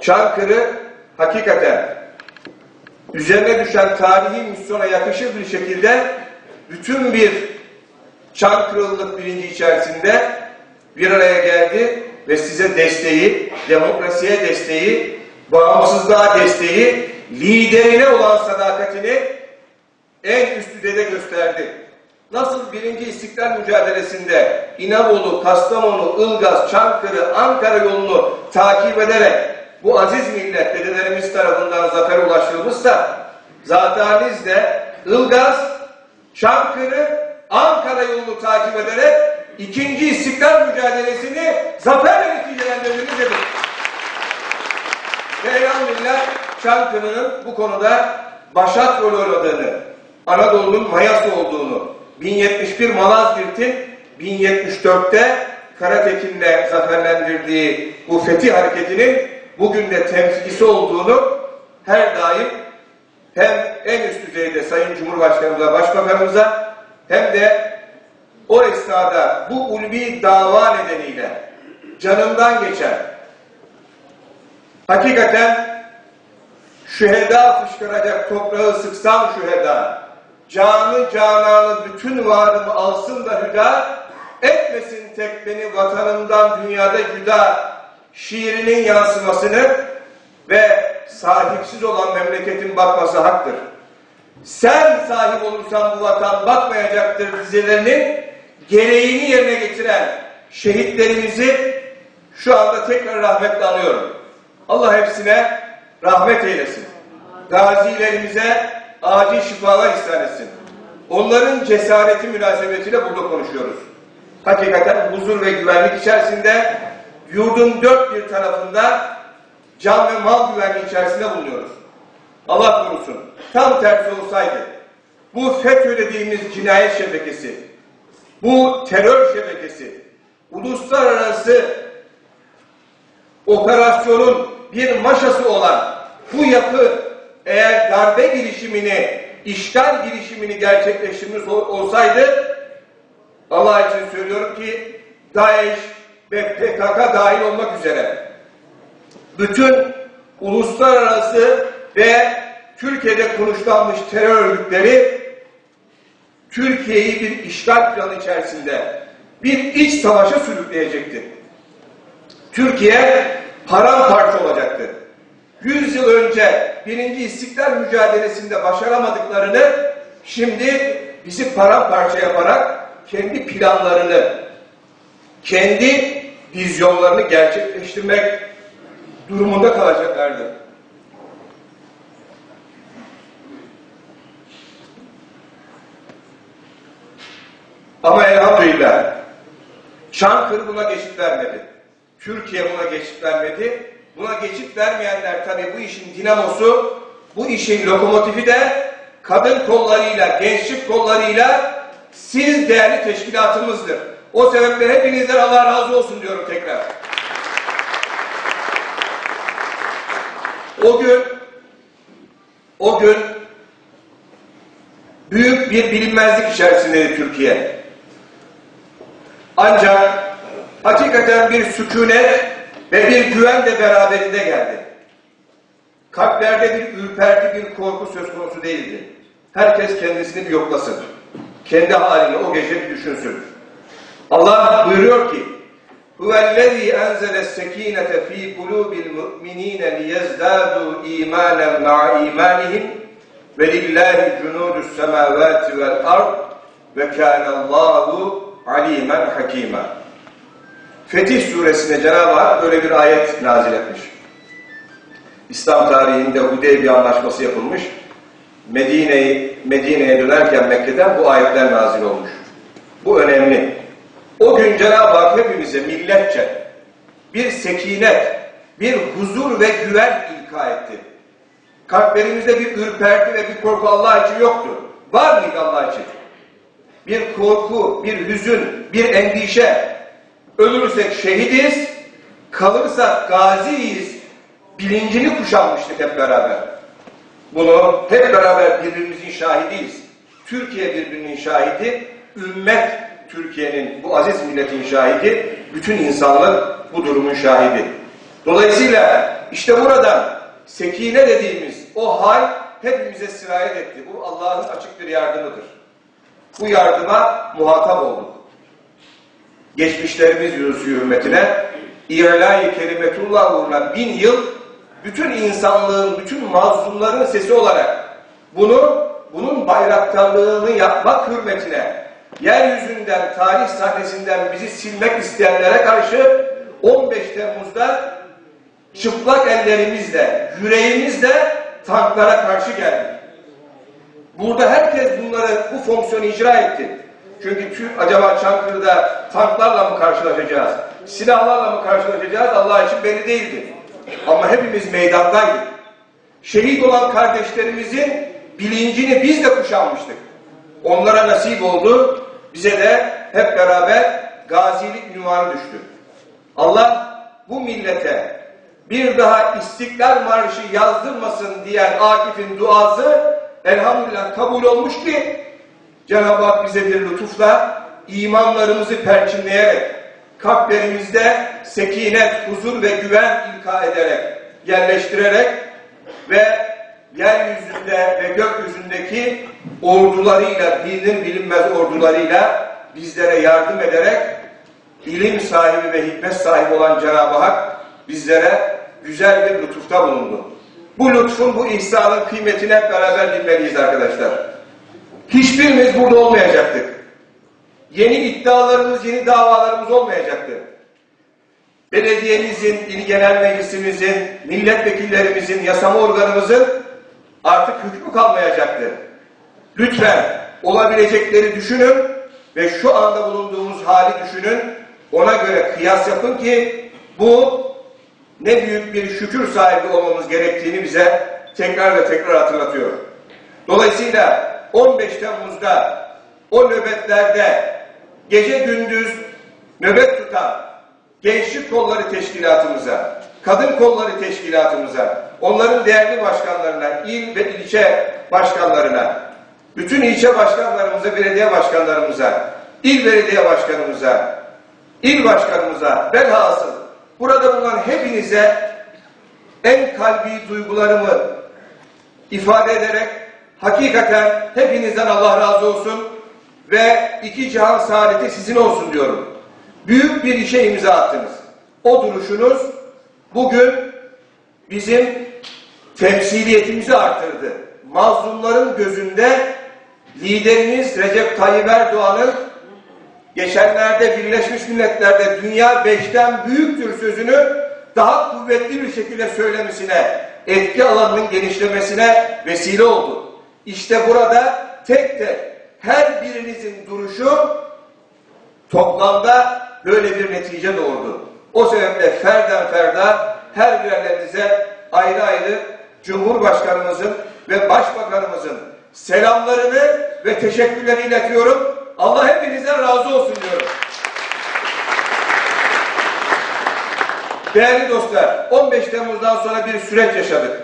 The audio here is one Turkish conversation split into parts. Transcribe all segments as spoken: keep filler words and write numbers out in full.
Çankırı hakikaten üzerine düşen tarihi misyona yakışır bir şekilde bütün bir Çankırılılık bilinci içerisinde bir araya geldi ve size desteği, demokrasiye desteği, bağımsızlığa desteği, liderine olan sadakatini en üst düzeyde gösterdi. Nasıl birinci İstiklal mücadelesinde İnebolu, Kastamonu, Ilgaz, Çankırı, Ankara yolunu takip ederek bu aziz millet dedelerimiz tarafından zafere ulaştırılmışsa, zateniniz de Ilgaz, Çankırı, Ankara yolunu takip ederek ikinci İstiklal mücadelesini zaferle neticelendirdiğinizdir. Ve elhamdülillah Çankırı'nın bu konuda başat rol oynadığını, Anadolu'nun mayası olduğunu, bin yetmiş bir Malazgirt'in bin yetmiş dörtte Karatekin'le zaferlendirdiği bu fetih hareketinin bugün de temsilcisi olduğunu her daim hem en üst düzeyde Sayın Cumhurbaşkanımıza, Başbakanımıza hem de o esnada bu ulvi dava nedeniyle canından geçen, hakikaten şüheda fışkıracak toprağı sıksam şüheda, canı cananı bütün varımı alsın da hüda, etmesin tek beni vatanımdan dünyada cüda şiirinin yansımasını ve sahipsiz olan memleketin bakması haktır. Sen sahip olursan bu vatan bakmayacaktır dizelerinin gereğini yerine getiren şehitlerimizi şu anda tekrar rahmetle anıyorum. Allah hepsine rahmet eylesin. Gazilerimize acil şifalar ihsan etsin. Onların cesareti münasebetiyle burada konuşuyoruz. Hakikaten huzur ve güvenlik içerisinde yurdun dört bir tarafında can ve mal güvenliği içerisinde bulunuyoruz. Allah korusun. Tam tersi olsaydı bu FETÖ dediğimiz cinayet şebekesi, bu terör şebekesi, uluslararası operasyonun bir maşası olan bu yapı eğer darbe girişimini, işgal girişimini gerçekleştirmiş olsaydı, Allah için söylüyorum ki DAEŞ ve P K K dahil olmak üzere bütün uluslararası ve Türkiye'de konuşlanmış terör örgütleri Türkiye'yi bir işgal planı içerisinde bir iç savaşa sürükleyecekti. Türkiye paramparça olacaktı. Yüz yıl önce birinci İstiklal mücadelesinde başaramadıklarını şimdi bizi paramparça yaparak kendi planlarını, kendi vizyonlarını gerçekleştirmek durumunda kalacaklardı. Ama elhamdülillah Çankırı buna geçit vermedi. Türkiye buna geçit vermedi. Buna geçit vermeyenler tabii bu işin dinamosu, bu işin lokomotifi de kadın kollarıyla, gençlik kollarıyla siz değerli teşkilatımızdır. O sebeple hepinizden Allah razı olsun diyorum tekrar. O gün, o gün büyük bir bilinmezlik içerisindeydi Türkiye. Ancak hakikaten bir sükunet ve bir güven de beraberinde geldi. Kalplerde bir ürperti, bir korku söz konusu değildi. Herkes kendisini bir yoklasın. Kendi halini o gece bir düşünsün. Allah buyuruyor ki huvellezî enzelessekînete fî kulûbil mu'minîne liyezdâdû îmânen ma'a îmânihim ve lillâhi cunûdus semâvâti vel ard ve kânallâhu alîmen hakîmâ. Fetih suresinde Cenab-ı Hak böyle bir ayet nazil etmiş. İslam tarihinde Hudeybiye anlaşması yapılmış. Medine'ye Medine'ye dönerken Mekke'den bu ayetler nazil olmuş. Bu önemli. O gün Cenab-ı Hak hepimize milletçe bir sekinet, bir huzur ve güven ilka etti. Kalplerimizde bir ürperti ve bir korku Allah için yoktu. Var mıydı Allah için? Bir korku, bir hüzün, bir endişe. Ölürsek şehidiz, kalırsak gaziyiz bilincini kuşanmıştık hep beraber. Bunu hep beraber birbirimizin şahidiyiz. Türkiye birbirinin şahidi, ümmet Türkiye'nin, bu aziz milletin şahidi, bütün insanlık bu durumun şahidi. Dolayısıyla İşte buradan sekine dediğimiz o hal hepimize sirayet etti. Bu Allah'ın açık bir yardımıdır. Bu yardıma muhatap olduk. Geçmişlerimiz yüzü hürmetine İ'lâ-i kelimetullah uğruna bin yıl bütün insanlığın, bütün mazlumların sesi olarak bunu, bunun bayraktarlığını yapmak hürmetine yeryüzünden, tarih sahnesinden bizi silmek isteyenlere karşı on beş Temmuz'da çıplak ellerimizle, yüreğimizle tanklara karşı geldik. Burada herkes bunları, bu fonksiyonu icra etti. Çünkü Türk, acaba Çankırı'da tanklarla mı karşılaşacağız, silahlarla mı karşılaşacağız Allah için belli değildi. Ama hepimiz meydandaydık. Şehit olan kardeşlerimizin bilincini biz de kuşanmıştık. Onlara nasip oldu, bize de hep beraber gazilik ünvanı düştü. Allah bu millete bir daha İstiklal Marşı yazdırmasın diyen Akif'in duası elhamdülillah kabul olmuş ki Cenab-ı Hak bize bir lütufla imanlarımızı perçinleyerek, kalplerimizde sekinet, huzur ve güven ilka ederek, yerleştirerek ve yeryüzünde ve gökyüzündeki ordularıyla, dinin bilinmez ordularıyla bizlere yardım ederek ilim sahibi ve hikmet sahibi olan Cenab-ı Hak bizlere güzel bir lütufta bulundu. Bu lütfun, bu ihsanın kıymetini hep beraber bilmeliyiz arkadaşlar. Hiçbirimiz burada olmayacaktık. Yeni iddialarımız, yeni davalarımız olmayacaktı. Belediyemizin, il genel meclisimizin, milletvekillerimizin, yasama organımızın artık hükmü kalmayacaktı. Lütfen olabilecekleri düşünün ve şu anda bulunduğumuz hali düşünün. Ona göre kıyas yapın ki bu ne büyük bir şükür sahibi olmamız gerektiğini bize tekrar ve tekrar hatırlatıyor. Dolayısıyla on beş Temmuz'da o nöbetlerde gece gündüz nöbet tutan Gençlik Kolları Teşkilatımıza, Kadın Kolları Teşkilatımıza, onların değerli başkanlarına, il ve ilçe başkanlarına, bütün ilçe başkanlarımıza, belediye başkanlarımıza, il belediye başkanımıza, il başkanımıza, velhasıl burada bulunan hepinize en kalbi duygularımı ifade ederek hakikaten hepinizden Allah razı olsun ve iki cihan saadeti sizin olsun diyorum. Büyük bir işe imza attınız. O duruşunuz bugün bizim temsiliyetimizi arttırdı. Mazlumların gözünde lideriniz Recep Tayyip Erdoğan'ın geçenlerde Birleşmiş Milletler'de dünya beşten büyüktür sözünü daha kuvvetli bir şekilde söylemesine, etki alanının genişlemesine vesile oldu. İşte burada tek tek her birinizin duruşu toplamda böyle bir netice doğurdu. O sebeple ferden ferda her birerlerinize ayrı ayrı Cumhurbaşkanımızın ve Başbakanımızın selamlarını ve teşekkürlerini iletiyorum. Allah hepinizden razı olsun diyorum. Değerli dostlar, on beş Temmuz'dan sonra bir süreç yaşadık.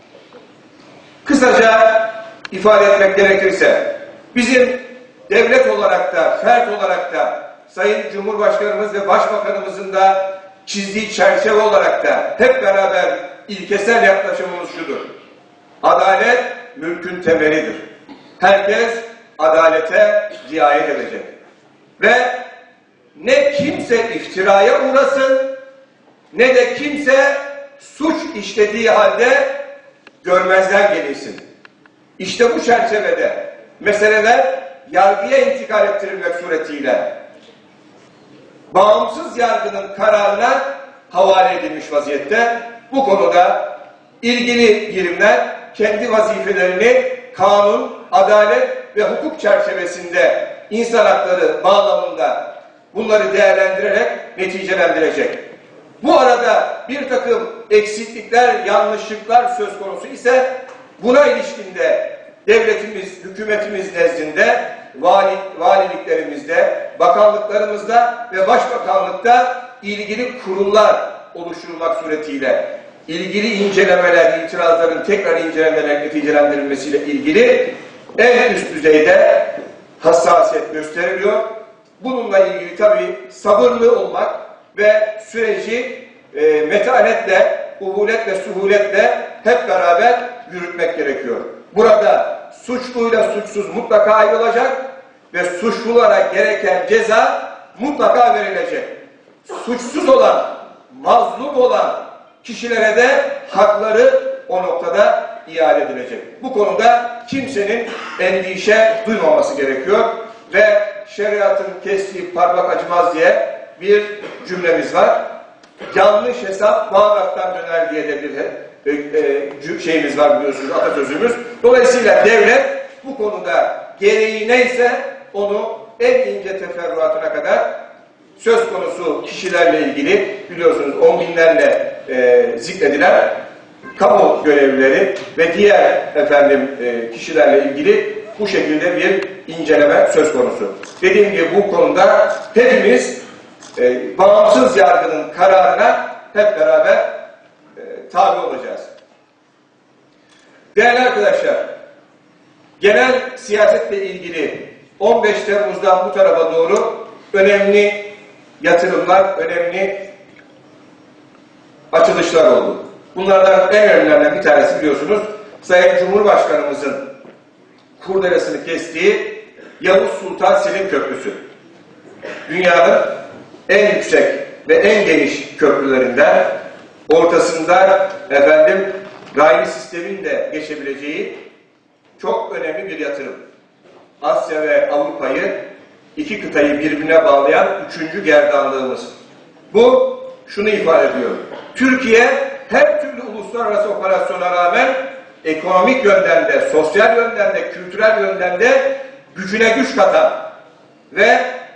Kısaca ifade etmek gerekirse, bizim devlet olarak da, fert olarak da, Sayın Cumhurbaşkanımız ve Başbakanımızın da çizdiği çerçeve olarak da hep beraber ilkesel yaklaşımımız şudur. Adalet mülkün temelidir. Herkes adalete riayet edecek. Ve ne kimse iftiraya uğrasın, ne de kimse suç işlediği halde görmezden gelinsin. İşte bu çerçevede meseleler yargıya intikal ettirilmek suretiyle bağımsız yargının kararına havale edilmiş vaziyette. Bu konuda ilgili birimler kendi vazifelerini kanun, adalet ve hukuk çerçevesinde insan hakları bağlamında bunları değerlendirerek neticelendirecek. Bu arada bir takım eksiklikler, yanlışlıklar söz konusu ise buna ilişkinde devletimiz, hükümetimiz nezdinde, vali, valiliklerimizde, bakanlıklarımızda ve başbakanlıkta ilgili kurumlar oluşturulmak suretiyle ilgili incelemeler, itirazların tekrar incelenerek neticelendirilmesiyle ilgili en üst düzeyde hassasiyet gösteriliyor. Bununla ilgili tabii sabırlı olmak ve süreci e, metanetle uhulet ve suhuletle hep beraber yürütmek gerekiyor. Burada suçluyla suçsuz mutlaka ayrılacak ve suçlulara gereken ceza mutlaka verilecek. Suçsuz olan, mazlum olan kişilere de hakları o noktada iade edilecek. Bu konuda kimsenin endişe duymaması gerekiyor ve şeriatın kestiği parmak acımaz diye bir cümlemiz var. Yanlış hesap bağıraktan döner diye de bir e, e, şeyimiz var biliyorsunuz, atasözümüz. Dolayısıyla devlet bu konuda gereği neyse onu en ince teferruatına kadar söz konusu kişilerle ilgili biliyorsunuz on binlerle e, zikredilen kamu görevlileri ve diğer efendim e, kişilerle ilgili bu şekilde bir inceleme söz konusu. Dediğim gibi bu konuda hepimiz e, bağımsız yargının kararına hep beraber e, tabi olacağız. Değerli arkadaşlar, genel siyasetle ilgili on beş Temmuz'dan bu tarafa doğru önemli yatırımlar, önemli açılışlar oldu. Bunlardan en önemlilerinden bir tanesi biliyorsunuz Sayın Cumhurbaşkanımızın kurdelesini kestiği Yavuz Sultan Selim Köprüsü. Dünyanın en yüksek ve en geniş köprülerinden, ortasında efendim raylı sistemin de geçebileceği çok önemli bir yatırım. Asya ve Avrupa'yı, iki kıtayı birbirine bağlayan üçüncü gerdanlığımız. Bu şunu ifade ediyor. Türkiye her türlü uluslararası operasyona rağmen ekonomik yönden de, sosyal yönden de, kültürel yönden de gücüne güç katan ve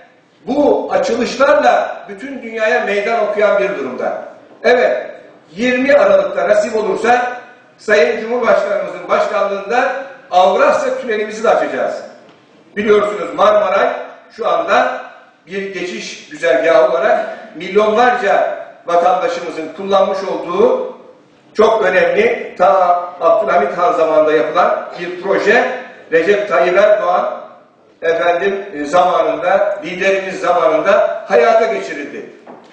bu açılışlarla bütün dünyaya meydan okuyan bir durumda. Evet, yirmi Aralık'ta nasip olursa Sayın Cumhurbaşkanımızın başkanlığında Avrasya Tünelimizi de açacağız. Biliyorsunuz Marmaray şu anda bir geçiş güzergahı olarak milyonlarca vatandaşımızın kullanmış olduğu çok önemli, ta Abdülhamit Han zamanında yapılan bir proje. Recep Tayyip Erdoğan efendim zamanında, liderimiz zamanında hayata geçirildi.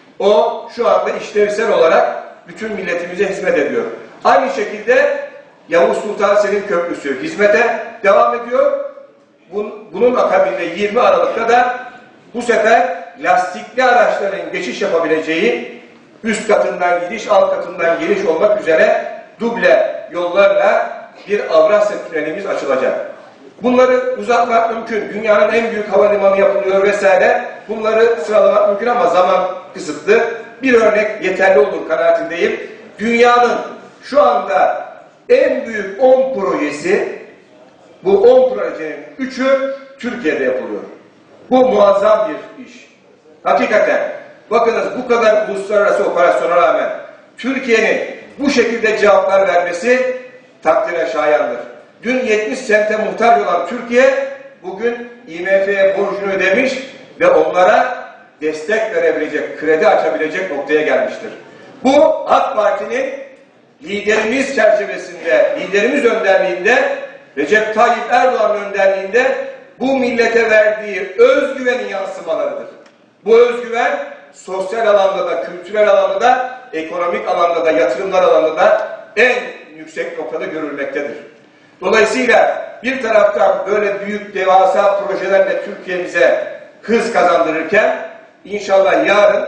O şu anda işlevsel olarak bütün milletimize hizmet ediyor. Aynı şekilde Yavuz Sultan Selim Köprüsü hizmete devam ediyor. Bunun akabinde yirmi Aralık'ta da bu sefer lastikli araçların geçiş yapabileceği üst katından gidiş, alt katından giriş olmak üzere duble yollarla bir Avrasya Tünelimiz açılacak. Bunları uzatmak mümkün. Dünyanın en büyük havalimanı yapılıyor vesaire. Bunları sıralamak mümkün ama zaman kısıtlı. Bir örnek yeterli olur kanaatindeyim. Dünyanın şu anda en büyük on projesi, bu on projenin üçü Türkiye'de yapılıyor. Bu muazzam bir iş. Hakikaten bakınız bu kadar uluslararası operasyona rağmen Türkiye'nin bu şekilde cevaplar vermesi takdire şayandır. Dün yetmiş sente muhtaç olan Türkiye bugün I M F'ye borcunu ödemiş ve onlara destek verebilecek, kredi açabilecek noktaya gelmiştir. Bu AK Parti'nin liderimiz çerçevesinde, liderimiz önderliğinde, Recep Tayyip Erdoğan önderliğinde bu millete verdiği özgüvenin yansımalarıdır. Bu özgüven sosyal alanda da, kültürel alanda da, ekonomik alanda da, yatırımlar alanda da en yüksek noktada görülmektedir. Dolayısıyla bir taraftan böyle büyük devasa projelerle Türkiye'mize hız kazandırırken inşallah yarın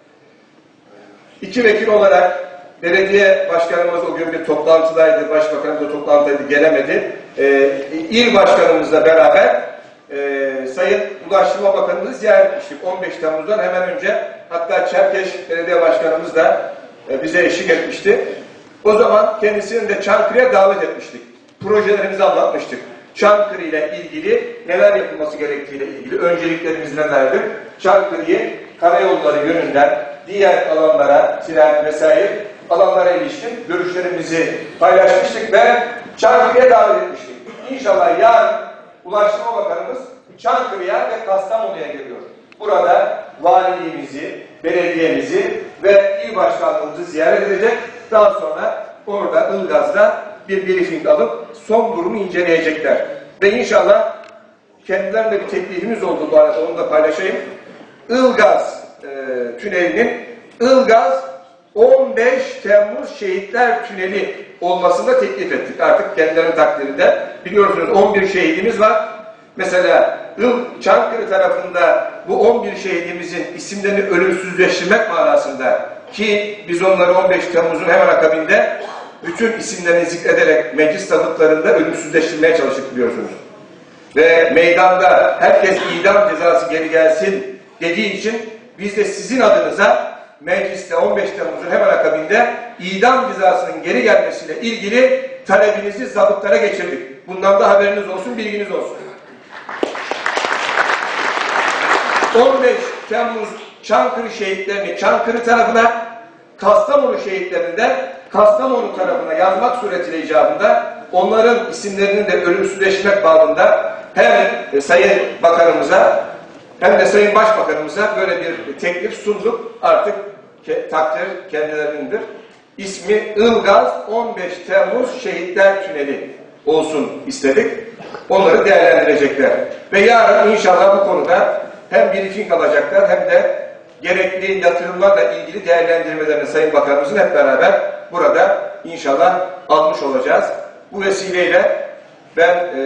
iki vekil olarak belediye başkanımız o gün bir toplantıdaydı, başbakanımız da toplantıdaydı, gelemedi. Ee, il başkanımızla beraber e, Sayın Ulaştırma Bakanımızı ziyaret etmiştik on beş Temmuz'dan hemen önce. Hatta Çerkeş Belediye Başkanımız da e, bize eşlik etmişti. O zaman kendisini de Çankırı'ya davet etmiştik. Projelerimizi anlatmıştık. Çankırı ile ilgili neler yapılması gerektiğiyle ilgili önceliklerimiz nelerdir? Çankırı'yı karayolları yönünden diğer alanlara, tren vesaire alanlara ilişkin görüşlerimizi paylaşmıştık ve Çankırı'ya davet etmiştik. İnşallah yarın Ulaştırma Bakanımız Çankırı'ya ve Kastamonu'ya geliyor. Burada valiliğimizi, belediyemizi ve il başkanlığımızı ziyaret edecek. Daha sonra orada Ilgaz'da bir briefing alıp son durumu inceleyecekler. Ve inşallah kendilerine bir teklifimiz oldu bu arada, onu da paylaşayım. Ilgaz e, tünelinin Ilgaz on beş Temmuz Şehitler Tüneli olmasını da teklif ettik. Artık kendilerinin takdirinde. Biliyorsunuz on bir şehidimiz var. Mesela Il Çankırı tarafında bu on bir şehidimizin isimlerini ölümsüzleştirmek manasında, ki biz onları on beş Temmuz'un hemen akabinde bütün isimlerini zikrederek meclis tabutlarında ölümsüzleştirmeye çalıştık biliyorsunuz. Ve meydanda herkes idam cezası geri gelsin dediği için biz de sizin adınıza mecliste on beş Temmuz'un hemen akabinde idam cezasının geri gelmesiyle ilgili talebinizi zabıtlara geçirdik. Bundan da haberiniz olsun, bilginiz olsun. on beş Temmuz Çankırı şehitlerini Çankırı tarafına, Kastamonu şehitlerini de Kastamonu tarafına yazmak suretiyle icabında onların isimlerinin de ölümsüzleşmek babında hem Sayın Bakanımıza hem de Sayın Başbakanımıza böyle bir teklif sunduk. Artık ke takdir kendilerindir. İsmi Ilgaz on beş Temmuz Şehitler Tüneli olsun istedik. Onları değerlendirecekler. Ve yarın inşallah bu konuda hem briefing alacaklar hem de gerekli yatırımlarla ilgili değerlendirmelerini Sayın Bakanımızın hep beraber burada inşallah almış olacağız. Bu vesileyle ben e,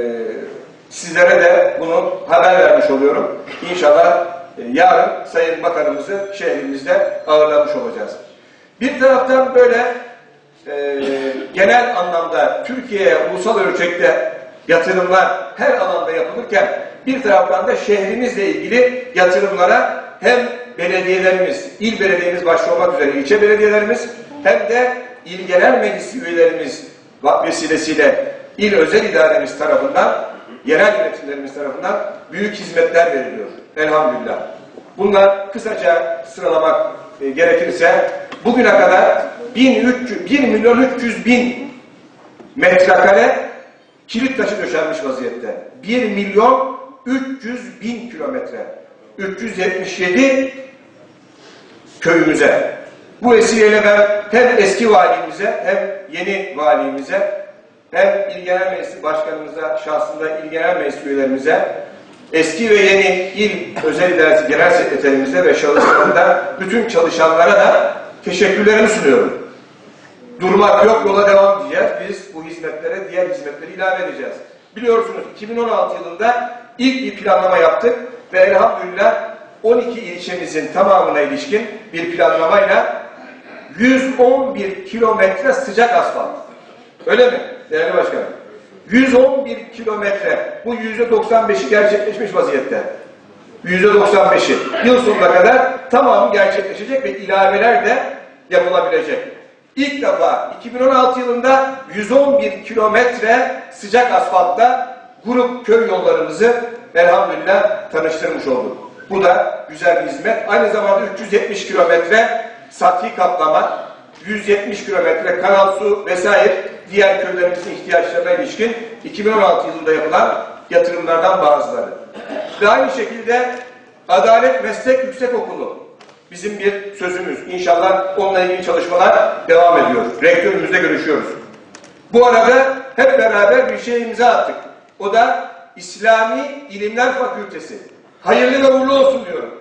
sizlere de bunu haber vermiş oluyorum. İnşallah e, yarın Sayın Bakanımızı şehrimizde ağırlamış olacağız. Bir taraftan böyle e, genel anlamda Türkiye'ye ulusal ölçekte yatırımlar her alanda yapılırken bir taraftan da şehrimizle ilgili yatırımlara hem belediyelerimiz, il belediyemiz başta olmak üzere ilçe belediyelerimiz hem de il genel meclis üyelerimiz vesilesiyle il özel idaremiz tarafından, yerel yönetimlerimiz tarafından büyük hizmetler veriliyor. Elhamdülillah. Bunlar kısaca sıralamak e, gerekirse bugüne kadar bir milyon üç yüz bin metrekare kilit taşı döşenmiş vaziyette. bir milyon üç yüz bin kilometre. üç yüz yetmiş yedi köyümüze. Bu vesileyle ben hem eski valimize hem yeni valimize hem İl Genel Meclisi Başkanımıza, şahsında İl Genel Meclisi üyelerimize, eski ve yeni İl Özel İdaresi Genel Sekreterimize ve şahıslarında bütün çalışanlara da teşekkürlerimi sunuyorum. Durmak yok, yola devam diyeceğiz. Biz bu hizmetlere diğer hizmetleri ilave edeceğiz. Biliyorsunuz iki bin on altı yılında ilk bir planlama yaptık ve elhamdülillah on iki ilçemizin tamamına ilişkin bir planlamayla yüz on bir kilometre sıcak asfalt. Öyle mi değerli başkanım? yüz on bir kilometre, bu yüzde doksan beşi gerçekleşmiş vaziyette. yüzde doksan beşi. Yıl sonuna kadar tamamı gerçekleşecek ve ilaveler de yapılabilecek. İlk defa iki bin on altı yılında yüz on bir kilometre sıcak asfaltta grup köy yollarımızı elhamdülillah tanıştırmış olduk. Bu da güzel bir hizmet. Aynı zamanda üç yüz yetmiş kilometre sathi kaplama, yüz yetmiş kilometre kanal su vesaire diğer köylerimizin ihtiyaçlarına ilişkin iki bin on altı yılında yapılan yatırımlardan bazıları. Ve aynı şekilde Adalet Meslek Yüksekokulu bizim bir sözümüz. İnşallah onunla ilgili çalışmalar devam ediyor. Rektörümüzle görüşüyoruz. Bu arada hep beraber bir şey imza attık. O da İslami İlimler Fakültesi. Hayırlı ve uğurlu olsun diyorum.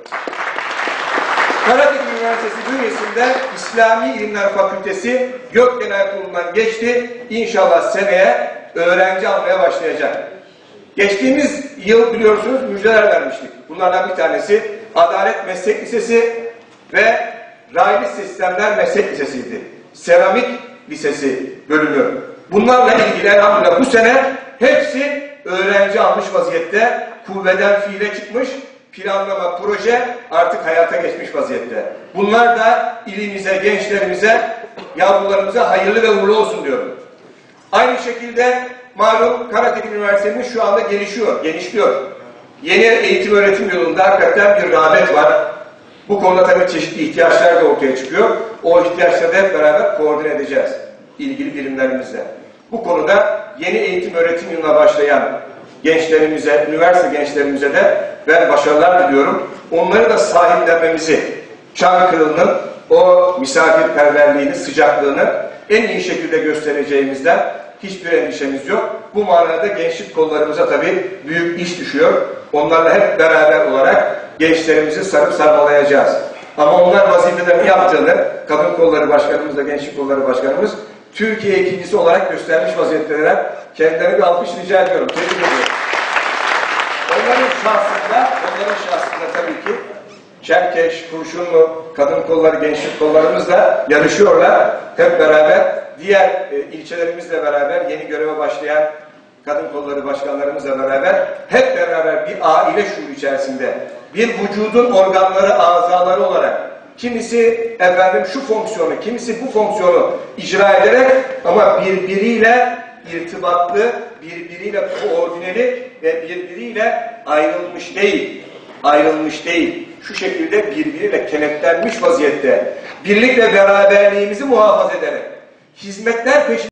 Karatepe Üniversitesi bünyesinde İslami İlimler Fakültesi Gökdelen Kurulu'ndan geçti. İnşallah seneye öğrenci almaya başlayacak. Geçtiğimiz yıl biliyorsunuz müjdeler vermiştik. Bunlardan bir tanesi Adalet Meslek Lisesi ve Raylı Sistemler Meslek Lisesi'ydi. Seramik Lisesi bölümü. Bunlarla ilgili elhamdülillah bu sene hepsi öğrenci almış vaziyette. Kuvveden fiile çıkmış. Planlama, proje artık hayata geçmiş vaziyette. Bunlar da ilimize, gençlerimize, yavrularımıza hayırlı ve uğurlu olsun diyorum. Aynı şekilde malum Karatepe Üniversitemiz şu anda gelişiyor, genişliyor. Yeni eğitim öğretim yolunda hakikaten bir rağbet var. Bu konuda tabii çeşitli ihtiyaçlar da ortaya çıkıyor. O ihtiyaçları da hep beraber koordine edeceğiz ilgili birimlerimizle. Bu konuda yeni eğitim öğretim yılına başlayan gençlerimize, üniversite gençlerimize de ben başarılar diliyorum. Onları da sahiplenmemizi, Çankırı'nın o misafirperverliğini, sıcaklığını en iyi şekilde göstereceğimizden hiçbir endişemiz yok. Bu manada gençlik kollarımıza tabii büyük iş düşüyor. Onlarla hep beraber olarak gençlerimizi sarıp sarmalayacağız. Ama onlar vazifelerini yaptığını, Kadın Kolları Başkanımız da Gençlik Kolları Başkanımız Türkiye ikincisi olarak göstermiş vaziyetteler. Kendilerine bir alkış rica ediyorum. Tebrik ediyorum. Onların şahsında, onların şahsında tabii ki Çerkeş, Kurşunlu, Kadın Kolları, Gençlik Kollarımız da yarışıyorlar. Hep beraber, diğer e, ilçelerimizle beraber, yeni göreve başlayan Kadın Kolları Başkanlarımızla beraber, hep beraber bir aile şuuru içerisinde, bir vücudun organları, azaları olarak, kimisi efendim şu fonksiyonu, kimisi bu fonksiyonu icra ederek ama birbiriyle irtibatlı, birbiriyle koordineli ve birbiriyle ayrılmış değil, ayrılmış değil. Şu şekilde birbiriyle kenetlenmiş vaziyette birlik ve beraberliğimizi muhafaza ederek hizmetler peşinde